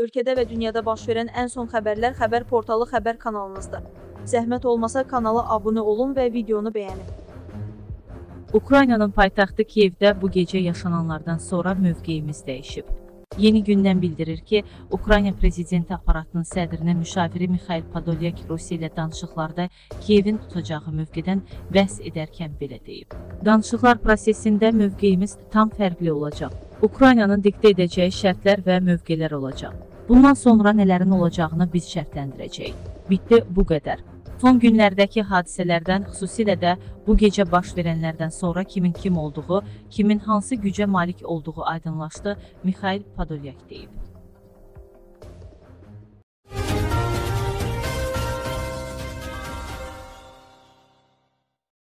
ölkədə və dünyada baş verən ən son xəbərlər xəbər portalı Xəbər kanalınızda. Zəhmət olmasa kanala abunə olun və videonu bəyənin. Ukraynanın paytaxtı Kiyevdə bu gecə yaşananlardan sonra mövqeyimiz dəyişib. Yeni gündən bildirir ki, Ukrayna prezidenti aparatının sədrinin müşaviri Mikhail Podolyak Rusiya ilə danışıqlarda Kiyevin tutacağı mövqedən bəhs edərkən belə deyib. Danışıqlar prosesində mövqeyimiz tam fərqli olacaq. Ukraynanın diktə edəcəyi şərtlər və mövqelər olacaq. Bundan sonra nələrin olacağını biz şərtləndirəcəyik. Bitdi, bu qədər. Son günlərdəki hadisələrdən, xüsusilə də bu gecə baş verənlərdən sonra kimin kim olduğu, kimin hansı gücə malik olduğu aydınlaşdı, Mikhail Podolyak deyib.